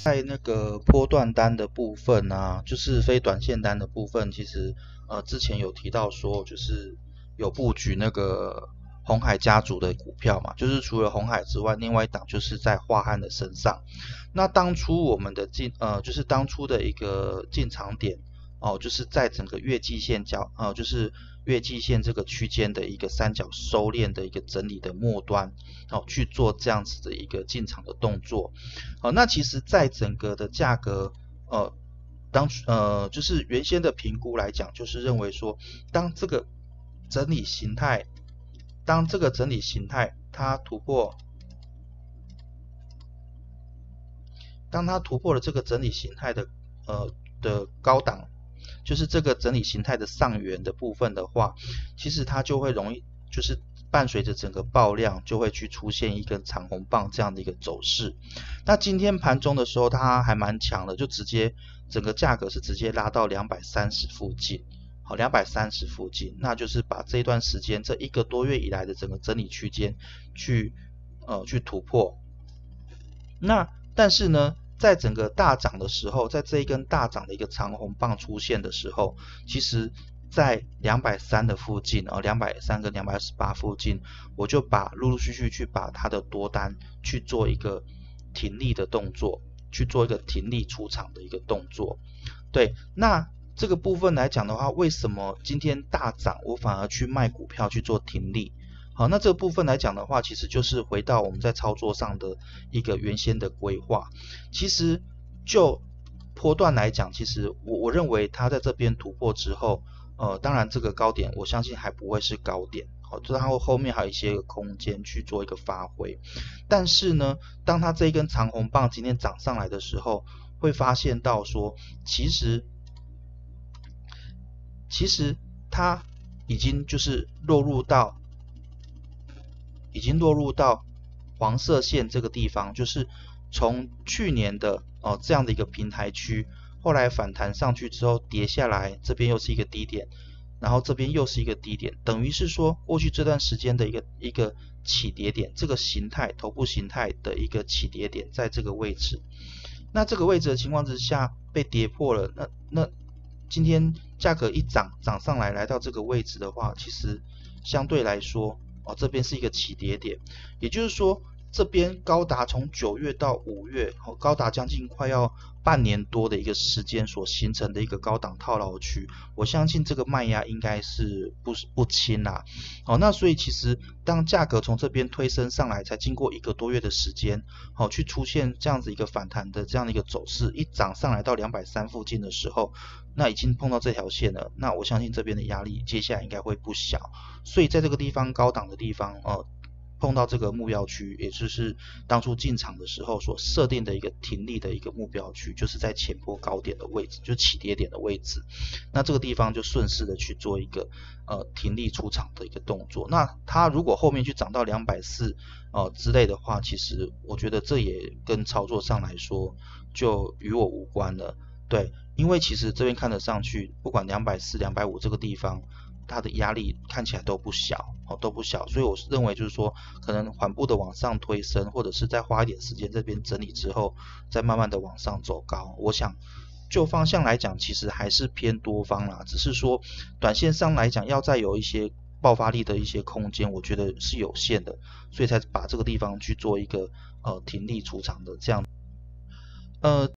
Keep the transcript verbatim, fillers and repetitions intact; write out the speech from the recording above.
在那个波段单的部分啊，就是非短线单的部分，其实呃之前有提到说，就是有布局那个鸿海家族的股票嘛，就是除了鸿海之外，另外一档就是在华汉的身上。那当初我们的进呃就是当初的一个进场点哦，就是在整个月季线交呃就是月季线这个区间的一个三角收敛的一个整理的末端，哦去做这样子的一个进场的动作。好，那其实在整个的价格呃当呃就是原先的评估来讲，就是认为说，当这个整理形态，当这个整理形态它突破，当它突破了这个整理形态的呃的高档，就是这个整理形态的上缘的部分的话，其实它就会容易就是伴随着整个爆量就会去出现一根长红棒这样的一个走势。那今天盘中的时候它还蛮强的，就直接整个价格是直接拉到两百三十附近。好，两百三十附近，那就是把这一段时间这一个多月以来的整个整理区间去呃去突破。那但是呢，在整个大涨的时候，在这一根大涨的一个长红棒出现的时候，其实在两百三的附近啊，两百三跟两百二十八附近，我就把陆陆续续去把它的多单去做一个停利的动作，去做一个停利出场的一个动作。对，那这个部分来讲的话，为什么今天大涨我反而去卖股票去做停利？好，那这个部分来讲的话，其实就是回到我们在操作上的一个原先的规划。其实就波段来讲，其实我我认为它在这边突破之后，呃，当然这个高点我相信还不会是高点，好，就它后面还有一些空间去做一个发挥。但是呢，当它这一根长红棒今天涨上来的时候，会发现到说，其实其实它已经就是落入到。已经落入到黄色线这个地方，就是从去年的哦这样的一个平台区，后来反弹上去之后跌下来，这边又是一个低点，然后这边又是一个低点，等于是说过去这段时间的一个一个起跌点，这个形态头部形态的一个起跌点在这个位置。那这个位置的情况之下被跌破了，那那今天价格一涨涨上来来到这个位置的话，其实相对来说哦，这边是一个起跌点，也就是说，这边高达从九月到五月，哦，高达将近快要半年多的一个时间所形成的一个高档套牢区，我相信这个卖压应该是不不轻啦。好，那所以其实当价格从这边推升上来，才经过一个多月的时间，好，去出现这样子一个反弹的这样的一个走势，一涨上来到两百三附近的时候，那已经碰到这条线了，那我相信这边的压力接下来应该会不小。所以在这个地方高档的地方，呃，碰到这个目标区，也就是当初进场的时候所设定的一个停利的一个目标区，就是在前波高点的位置，就起跌点的位置。那这个地方就顺势的去做一个呃停利出场的一个动作。那它如果后面去涨到两百四十呃之类的话，其实我觉得这也跟操作上来说就与我无关了。对，因为其实这边看得上去，不管两百四十、两百五十这个地方，它的压力看起来都不小，哦，都不小，所以我认为就是说，可能缓步的往上推升，或者是再花一点时间这边整理之后，再慢慢的往上走高。我想就方向来讲，其实还是偏多方啦，只是说短线上来讲，要再有一些爆发力的一些空间，我觉得是有限的，所以才把这个地方去做一个呃停利出场的这样，呃。